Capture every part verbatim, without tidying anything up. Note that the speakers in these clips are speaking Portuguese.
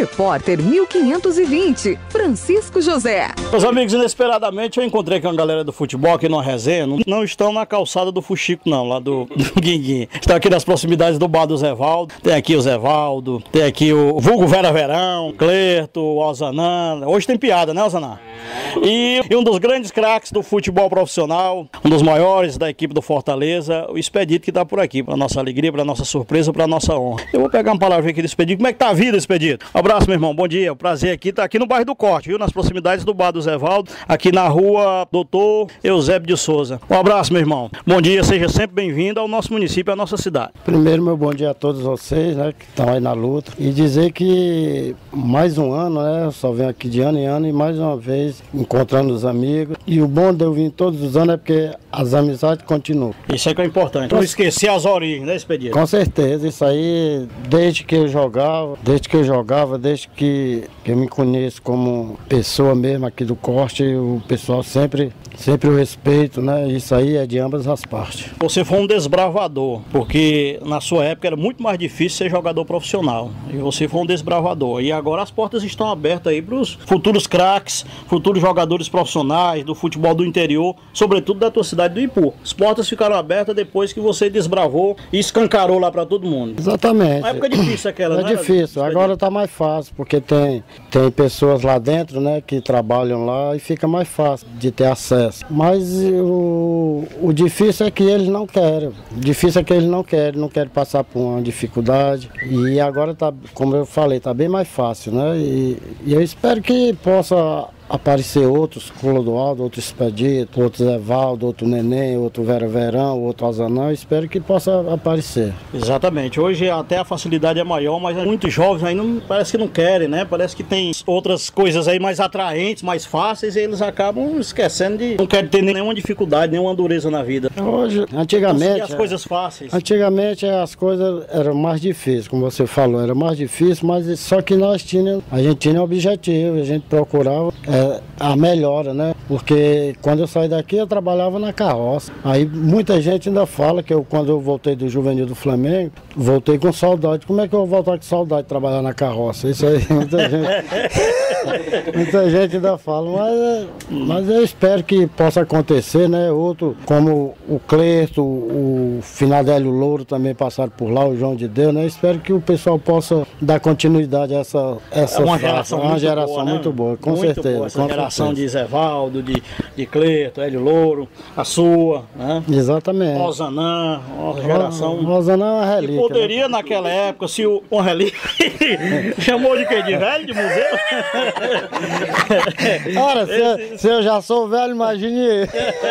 Repórter mil quinhentos e vinte, Francisco José. Meus amigos, inesperadamente eu encontrei com a galera do futebol aqui numa resenha. Não, não estão na calçada do Fuxico não, lá do, do Guinguim. Estão aqui nas proximidades do bar do Zevaldo. Tem aqui o Zevaldo, tem aqui o vulgo Vera Verão, Clerto, o Alzanã. Hoje tem piada, né, Alzanã? E, e um dos grandes craques do futebol profissional, um dos maiores da equipe do Fortaleza, o Expedito, que está por aqui, para nossa alegria, para nossa surpresa, para nossa honra. Eu vou pegar uma palavra aqui do Expedito. Como é que tá a vida, Expedito? Um abraço, meu irmão, bom dia, o prazer aqui, tá aqui no bairro do Corte, viu? Nas proximidades do bar do Zevaldo, aqui na rua Doutor Eusébio de Souza. Um abraço, meu irmão, bom dia, seja sempre bem-vindo ao nosso município, à nossa cidade. Primeiro, meu bom dia a todos vocês, né, que estão aí na luta, e dizer que mais um ano, né, eu só venho aqui de ano em ano, e mais uma vez encontrando os amigos, e o bom de eu vir todos os anos é porque as amizades continuam. Isso é que é importante, não esquecer as origens, né, Expedito? Com certeza, isso aí, desde que eu jogava, desde que eu jogava, desde que eu me conheço como pessoa mesmo aqui do Corte, o pessoal sempre, sempre o respeito, né, isso aí é de ambas as partes. Você foi um desbravador, porque na sua época era muito mais difícil ser jogador profissional, e você foi um desbravador, e agora as portas estão abertas aí para os futuros craques, futuros jogadores profissionais do futebol do interior, sobretudo da tua cidade do Ipu. As portas ficaram abertas depois que você desbravou e escancarou lá para todo mundo. Exatamente. Uma época difícil aquela, é né? É difícil, agora tá mais fácil, porque tem, tem pessoas lá dentro, né, que trabalham lá e fica mais fácil de ter acesso. Mas o, o difícil é que eles não querem, o difícil é que eles não querem, não querem passar por uma dificuldade. E agora tá, como eu falei, tá bem mais fácil, né? E, e eu espero que possa aparecer outros, Clodoaldo, outro Expedito, outro Zevaldo, outro Neném, outro Vera Verão, outro Alzanã, espero que possa aparecer. Exatamente, hoje até a facilidade é maior, mas muitos jovens aí não, parece que não querem, né? Parece que tem outras coisas aí mais atraentes, mais fáceis, e eles acabam esquecendo de não querem ter nenhuma dificuldade, nenhuma dureza na vida. Hoje, antigamente... as coisas fáceis. Antigamente as coisas eram mais difíceis, como você falou, era mais difícil, mas só que nós tínhamos, a gente tinha um objetivo, a gente procurava... É, a melhora, né? Porque quando eu saí daqui eu trabalhava na carroça. Aí muita gente ainda fala que eu, quando eu voltei do Juvenil do Flamengo, voltei com saudade. Como é que eu vou voltar com saudade de trabalhar na carroça? Isso aí muita gente, muita gente ainda fala, mas, mas eu espero que possa acontecer, né? Outro, como o Clerto, o Finadélio Louro também passaram por lá, o João de Deus, né? Eu espero que o pessoal possa dar continuidade a essa, essa é uma fase, geração, uma muito, geração boa, né? muito boa, com muito certeza. Boa, essa com geração certeza. de Zevaldo, de, de Clerto, Hélio Louro, a sua, né? Exatamente. Alzanã, uma geração... O Alzanã é uma relíquia. E poderia, né? naquela época, se o... Uma relíquia... Chamou de quê? De velho? De museu? Ora, se, eu, se eu já sou velho, imagine...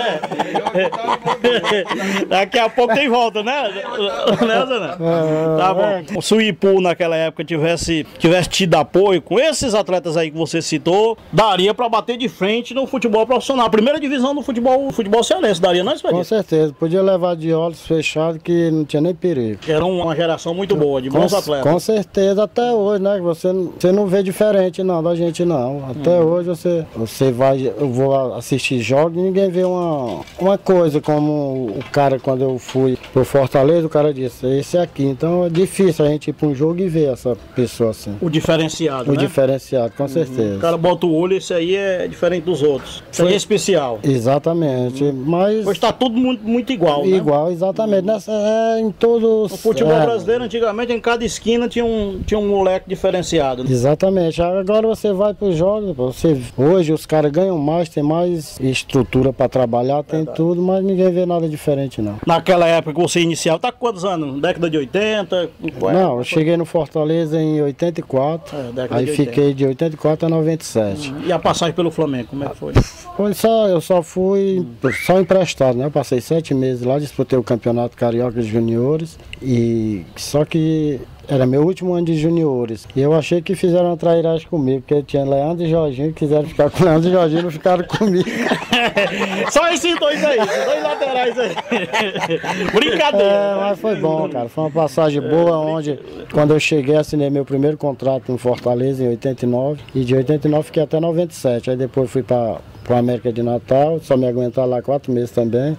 Daqui a pouco tem volta, né? Né, Alzanã? Tá bom. Se o Ipu, naquela época, tivesse, tivesse tido apoio com esses atletas aí que você citou, daria para bater de frente no futebol profissional. A primeira divisão do futebol, futebol cearense, daria, não é, Expedito? Com certeza, podia levar de olhos fechados que não tinha nem perigo. Era uma geração muito boa, de bons com, atletas. Com certeza, até hoje, né? Você, você não vê diferente não da gente não. Até hum. hoje você, você vai, eu vou assistir jogos e ninguém vê uma, uma coisa como o cara, quando eu fui pro Fortaleza, o cara disse, esse aqui. Então é difícil a gente ir para um jogo e ver essa pessoa assim. O diferenciado, O né? diferenciado, com certeza. O cara bota o olho, esse aí é diferente dos outros. Isso aí é especial. Exatamente, hum. mas... Hoje está tudo muito, muito igual, né? Igual, exatamente. Hum. Nessa, é, em todos... O futebol é... brasileiro, antigamente, em cada esquina tinha um, tinha um moleque diferenciado. Né? Exatamente. Agora você vai para os jogos, você... hoje os caras ganham mais, tem mais estrutura para trabalhar, tem Verdade. tudo, mas ninguém vê nada diferente, não. Naquela época que você iniciava, tá com quantos anos? Década de oitenta? Não, eu cheguei no Fortaleza em oitenta e quatro, é, aí de fiquei de oitenta e quatro a noventa e sete. Hum. E a passagem pelo Flamengo, como é que foi? Foi só, eu só fui hum. só emprestado, né? Eu passei sete meses lá, disputei o Campeonato Carioca de Juniores, e só que era meu último ano de juniores. E eu achei que fizeram uma trairagem comigo, porque tinha Leandro e Jorginho, que quiseram ficar com Leandro e Jorginho, não ficaram comigo. Só esses dois aí, esses dois laterais aí. Brincadeira. É, mas foi bom, cara. Foi uma passagem boa, onde quando eu cheguei, assinei meu primeiro contrato no Fortaleza em oitenta e nove. E de oitenta e nove fiquei até noventa e sete. Aí depois fui para para o América de Natal, só me aguentar lá quatro meses também.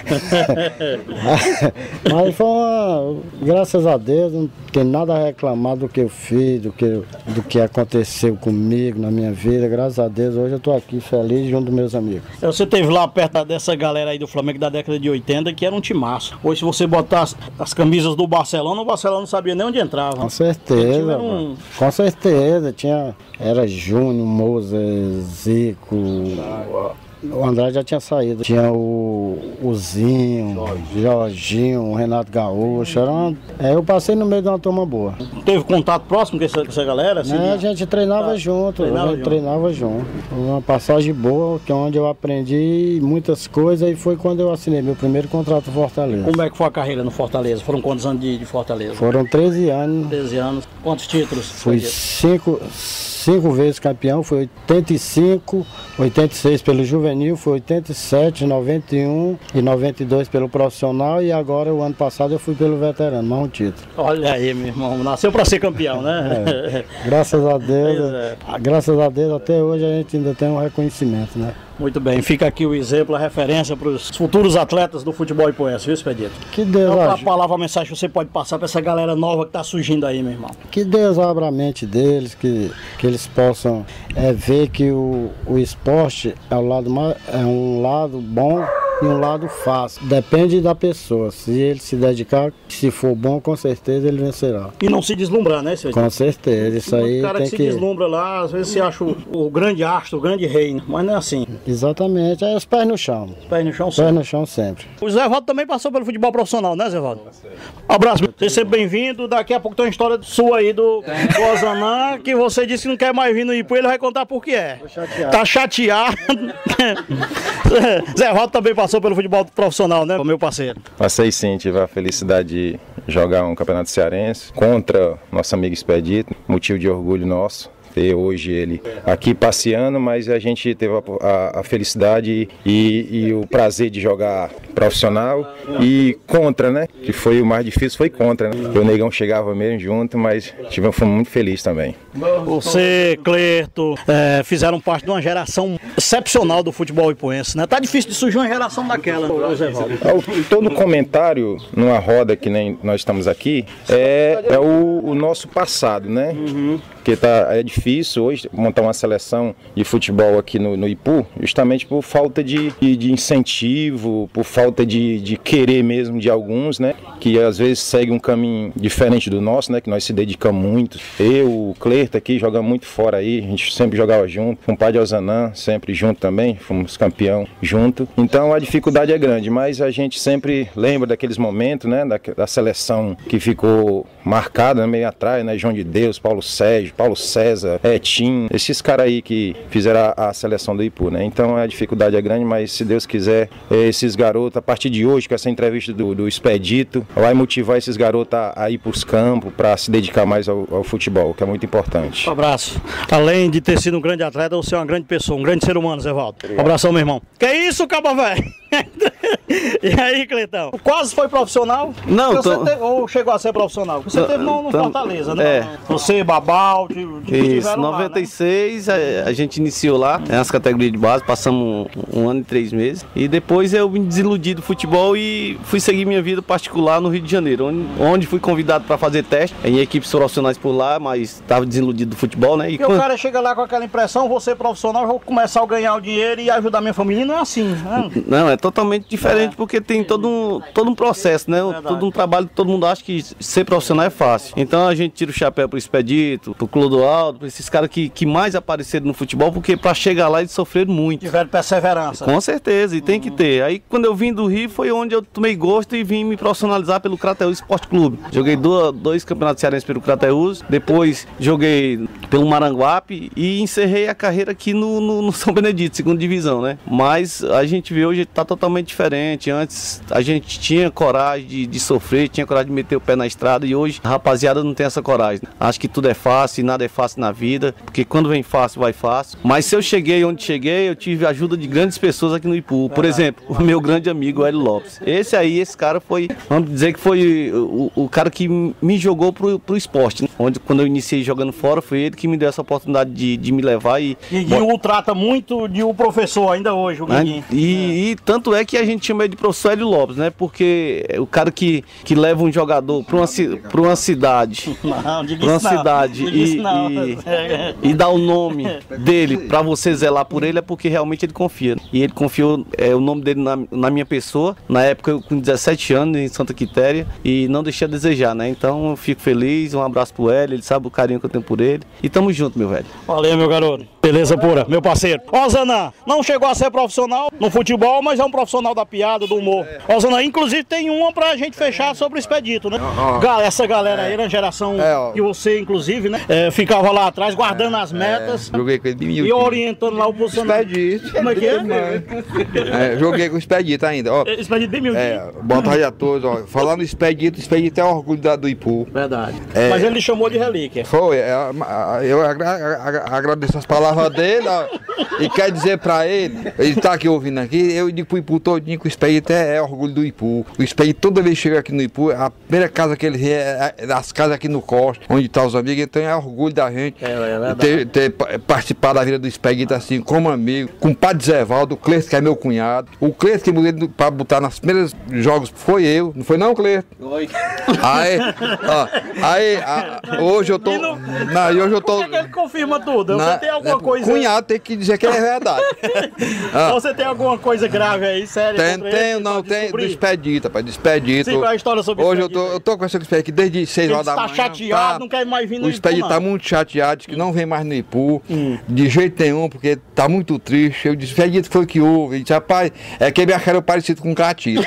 Mas foi uma, graças a Deus, não tem nada a reclamar do que eu fiz, do que, do que aconteceu comigo na minha vida. Graças a Deus, hoje eu estou aqui feliz junto dos meus amigos. Você esteve lá perto dessa galera aí do Flamengo da década de oitenta, que era um timaço. Hoje, se você botar as, as camisas do Barcelona, o Barcelona não sabia nem onde entrava. Com certeza, um... com certeza. Tinha, era Júnior, Moza, Zico, o Andrade já tinha saído. Tinha o, o Zinho, o Jorginho, o Renato Gaúcho. Era uma, é, eu passei no meio de uma turma boa. Teve contato próximo com essa, com essa galera? Assim, é, a gente treinava tá. junto, treinava a gente junto. treinava junto. Uma passagem boa, que é onde eu aprendi muitas coisas, e foi quando eu assinei meu primeiro contrato no Fortaleza. Como é que foi a carreira no Fortaleza? Foram quantos anos de, de Fortaleza? Foram treze anos. treze anos. Quantos títulos? Fui cinco... Cinco vezes campeão, foi oitenta e cinco, oitenta e seis pelo juvenil, foi oitenta e sete, noventa e um e noventa e dois pelo profissional, e agora o ano passado eu fui pelo veterano, mais um título. Olha aí, meu irmão, nasceu para ser campeão, né? É, graças a Deus, é. graças a Deus até hoje a gente ainda tem um reconhecimento, né? Muito bem, fica aqui o exemplo, a referência para os futuros atletas do futebol ipoense, viu, Expedito? Que Deus então, ajude. A palavra, a mensagem que você pode passar para essa galera nova que está surgindo aí, meu irmão. Que Deus abra a mente deles, que, que eles possam é, ver que o, o esporte é, o lado mais, é um lado bom e um lado fácil. Depende da pessoa. Se ele se dedicar, se for bom, com certeza ele vencerá. E não se deslumbrar, né, Expedito? Com certeza, isso aí. O cara tem que se que... deslumbra lá, às vezes se acha o, o grande astro, o grande rei, mas não é assim. Exatamente, é os pés no chão. Os pés no chão sempre. Pés no chão sempre. O Zé Valdo também passou pelo futebol profissional, né, Zé Valdo? Abraço, seja bem-vindo. Daqui a pouco tem uma história sua aí do Ozanã, que você disse que não quer mais vir no Ipu, ele vai contar por que é. Tô chateado. Tá chateado. Zé Valdo também passou pelo futebol profissional, né, meu parceiro? Passei sim, tive a felicidade de jogar um campeonato cearense contra nosso amigo Expedito, motivo de orgulho nosso. Ter hoje ele aqui passeando, mas a gente teve a, a, a felicidade e, e o prazer de jogar profissional e contra, né? Que foi o mais difícil, foi contra, né? O Negão chegava mesmo junto, mas tivemos, fomos muito felizes também. Você, Clerto, é, fizeram parte de uma geração excepcional do futebol ipoense, né? Tá difícil de surgir uma geração daquela, José Valdo. Todo comentário numa roda que nem nós estamos aqui é, é o, o nosso passado, né? Uhum. Porque tá, é difícil hoje montar uma seleção de futebol aqui no, no Ipu, justamente por falta de, de, de incentivo, por falta de, de querer mesmo de alguns, né? Que às vezes segue um caminho diferente do nosso, né? Que nós se dedicamos muito. Eu, o Clerto aqui, jogamos muito fora aí, a gente sempre jogava junto, com o pai de Ozanã, sempre junto também, fomos campeão junto. Então a dificuldade é grande, mas a gente sempre lembra daqueles momentos, né? Da, da seleção que ficou marcada, né, meio atrás, né? João de Deus, Paulo Sérgio, Paulo César, Etim, esses caras aí que fizeram a, a seleção do Ipu, né? Então a dificuldade é grande, mas se Deus quiser, esses garotos, a partir de hoje, com essa entrevista do, do Expedito, vai motivar esses garotos a, a ir para os campos, para se dedicar mais ao, ao futebol, que é muito importante. Um abraço. Além de ter sido um grande atleta, você é uma grande pessoa, um grande ser humano, Zé Valdo. Um abração, meu irmão. Que isso, caba velho? E aí, Cletão? Quase foi profissional? Não, você tô... teve, ou chegou a ser profissional? Você tô... teve no, no tô... Fortaleza, né? É. Você, Babal, isso, noventa e seis lá, né? a, a gente iniciou lá, nas categorias de base, passamos um, um ano e três meses. E depois eu me desiludi do futebol e fui seguir minha vida particular no Rio de Janeiro, onde, onde fui convidado para fazer teste em equipes profissionais por lá, mas estava desiludido do futebol, né? E Porque quando... o cara chega lá com aquela impressão, você profissional, vou começar a ganhar o dinheiro e ajudar minha família, não é assim, né? Não, é totalmente diferente, é. Porque tem todo um, todo um processo, né? É todo um trabalho que todo mundo acha que ser profissional é fácil. Então a gente tira o chapéu pro Expedito, pro Clodoaldo, pra esses caras que, que mais apareceram no futebol, porque para chegar lá eles sofreram muito. Tiveram perseverança. Com certeza, e tem uhum. que ter. Aí quando eu vim do Rio foi onde eu tomei gosto e vim me profissionalizar pelo Crateús Esporte Clube. Joguei do, dois campeonatos cearenses pelo Crateús, depois joguei pelo Maranguape e encerrei a carreira aqui no, no, no São Benedito, segunda divisão, né? Mas a gente vê hoje tá totalmente diferente. Antes a gente tinha coragem de, de sofrer, tinha coragem de meter o pé na estrada e hoje hoje a rapaziada não tem essa coragem. Acho que tudo é fácil e nada é fácil na vida, porque quando vem fácil, vai fácil. Mas se eu cheguei onde cheguei, eu tive a ajuda de grandes pessoas aqui no Ipu. Por exemplo, o meu grande amigo Hélio Lopes. Esse aí, esse cara foi, vamos dizer que foi o, o cara que me jogou pro, pro esporte, né? Onde quando eu iniciei jogando fora, foi ele que me deu essa oportunidade de, de me levar e... Guiguinho o trata muito de um professor ainda hoje, o Guiguinho. E, é. e tanto é que a gente chama ele de professor Hélio Lopes, né? Porque é o cara que, que leva um jogador para uma, pra uma cidade, não, pra uma cidade e, e, e dá o nome dele para você zelar por ele, é porque realmente ele confia. E ele confiou é, o nome dele na, na minha pessoa, na época eu com dezessete anos em Santa Quitéria, e não deixei a desejar, né? Então eu fico feliz, um abraço pro Hélio, ele sabe o carinho que eu tenho por ele. E tamo junto, meu velho. Valeu, meu garoto. Beleza pura, meu parceiro. Ó, Zanã, não chegou a ser profissional no futebol, mas é um profissional da piada, do humor. Ó, Zanã, inclusive tem uma pra gente fechar sobre o Expedito, né? Oh, oh. Galera, essa galera aí na geração é, oh. que você, inclusive, né? É, ficava lá atrás, guardando é, as metas. É. Joguei com ele e orientando lá o posicionamento. Expedito. Como é que é? é joguei com o Expedito ainda. Ó, Expedito bem humilde. É, boa tarde a todos. Ó. Falando do Expedito, o Expedito é orgulho da, do Ipu. Verdade. É, mas ele chamou de relíquia. Foi. É, eu agra agra agradeço as palavras dele, ó, e quer dizer pra ele, ele tá aqui ouvindo aqui, eu digo pro Ipu todinho que o Expedito é, é orgulho do Ipu. O Expedito toda vez que chega aqui no Ipu, a primeira casa que ele vê é, é das casas aqui no Costa, onde tá os amigos, então é orgulho da gente é, é ter, ter participado da vida do Expedito assim, como amigo, com o Padre Zevaldo, o Cleiton que é meu cunhado. O Cleiton que mudei pra botar nas primeiras jogos foi eu, não foi não, Cleiton? Foi. Aí, ó, aí, a, hoje eu tô... Não, não, hoje eu tô... Por que ele confirma tudo? Na, você tem alguma é, coisa... Cunhado tem que dizer que é verdade. ah. Você tem alguma coisa grave aí, sério? Tem, tenho, não, tem do Expedito, rapaz, do Expedito. Sim, qual é a história sobre hoje Expedito? Hoje eu tô, eu tô com essa Expedito aqui desde seis horas da manhã. Tá chateado, tá, não quer mais vir no o Ipu, Expedito não. Tá muito chateado, diz que hum. não vem mais no Ipu, hum. de jeito nenhum, porque tá muito triste. Eu disse, Expedito, foi que houve. Ele disse, rapaz, é que me acharam parecido com Catita.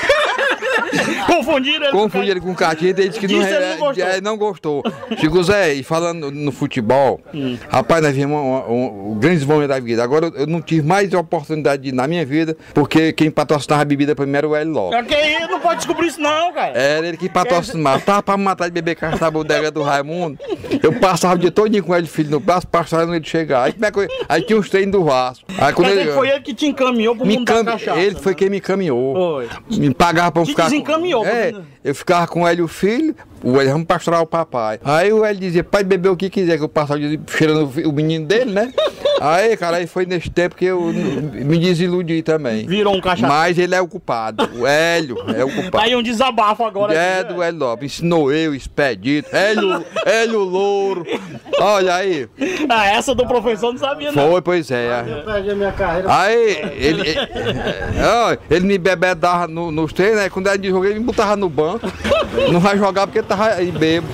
Confundiram ele Confundiram ele com o Catita, ele disse que não, ele não gostou. É, não gostou. Chico Zé, e falando no futebol, hum. rapaz, nós vimos um, um, um, grandes momentos da vida. Agora eu não tive mais oportunidade de ir na minha vida, porque quem patrocinava a bebida primeiro era o Hélio Lopes. Okay, não pode descobrir isso não, cara. Era ele que patrocinava. Tava pra me matar de beber cachaça da bodega do Raimundo. Eu passava o dia todinho com ele, filho no braço, passava ele chegar. Aí, como é que eu... Aí tinha uns treinos do Vasco. Aí quando ele... foi ele que te encaminhou pro mundo cam... da cachaça. Ele foi quem me encaminhou. Foi. Me pagava pra eu te ficar... desencaminhou. É, eu ficava com o Hélio filho, o Hélio, vamos pastorar o papai. Aí o Hélio dizia, pode beber o que quiser, que eu passava cheirando o menino dele, né? Aí, cara, aí foi nesse tempo que eu me desiludi também. Virou um cachaça. Mas ele é o culpado, o Hélio é o culpado. Aí um desabafo agora. É aqui, do Hélio Lopes, ensinou eu, Expedito, Hélio, Hélio Louro. Olha aí. Ah, essa do professor não sabia não. Foi, pois é. Eu perdi a minha carreira. Aí, ele, ele, ele, ele me bebedava no, nos treinos, né? Quando era de jogo, ele me botava no banco. Não vai jogar porque tava aí bebo.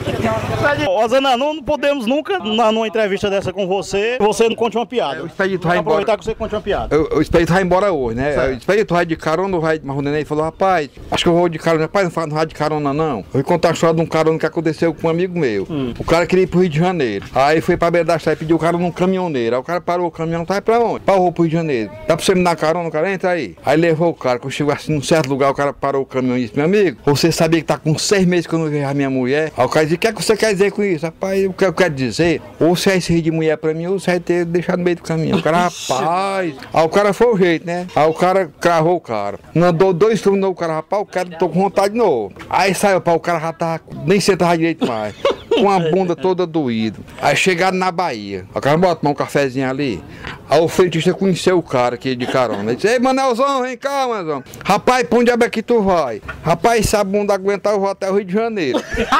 Ô, Zanã, não podemos nunca, na, numa entrevista dessa com você, você não conte uma piada. O Expedito vai embora. Aproveitar que você conte uma piada. O, o Expedito vai embora hoje, né? Certo. O Expedito vai de carona, vai de Marronenê e falou, rapaz, acho que eu vou de carona. Rapaz, não faz não vai de carona não. Eu vou contar a história de um carona que aconteceu com um amigo meu. Hum. O cara queria ir pro Rio de Janeiro. Aí foi pra beira da estrada e pediu o cara num caminhoneiro. Aí o cara parou o caminhão, tá aí pra onde? Parou pro Rio de Janeiro. Dá pra você me dar carona, o cara? Entra aí. Aí levou o cara, quando chegou assim num certo lugar, o cara parou o caminhão e disse, meu amigo, você sabia que tá com seis meses que eu não vejo a minha mulher? Aí o cara disse, o que é que você quer dizer com isso? Rapaz, o que eu quero dizer, ou você vai se rir de mulher pra mim, ou você vai ter deixado no meio do caminho. O cara, rapaz. Aí o cara foi o jeito, né? Aí o cara cravou o cara. Não andou dois turnos, o cara, rapaz, o cara tô com vontade de novo. Aí saiu, pá, o cara já tava, nem sentava direito mais. Com a bunda toda doída. Aí chegaram na Bahia. O cara bota tomar um cafezinho ali. Aí o frentista conheceu o cara aqui de carona. Ele disse, ei, Manelzão, vem cá, Manelzão. Rapaz, pra onde é que tu vai? Rapaz, se a bunda aguentar, eu vou até o Rio de Janeiro.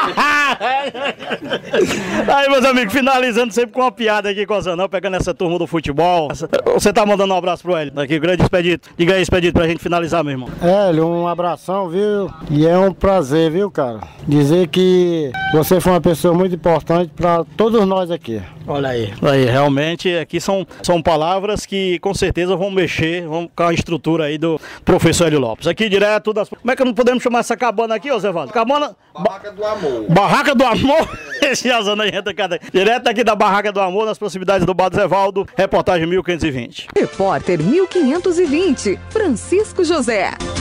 Aí, meus amigos, finalizando sempre com uma piada aqui com o Zanão, pegando essa turma do futebol. Você tá mandando um abraço pro Hélio, daqui, grande Expedito. Diga aí, Expedito, pra gente finalizar, meu irmão. Hélio, um abração, viu? E é um prazer, viu, cara? Dizer que você foi uma pessoa muito importante para todos nós aqui. Olha aí, aí, realmente aqui são, são palavras que com certeza vão mexer vão com a estrutura aí do professor Hélio Lopes. Aqui direto das... Como é que não podemos chamar essa cabana aqui, ô Zé Valdo? Cabana... Barraca do Amor. Barraca do Amor? Esse Azana entra cada... Direto aqui da Barraca do Amor, nas proximidades do Bar do Zé Valdo, reportagem mil quinhentos e vinte. Repórter mil quinhentos e vinte, Francisco José.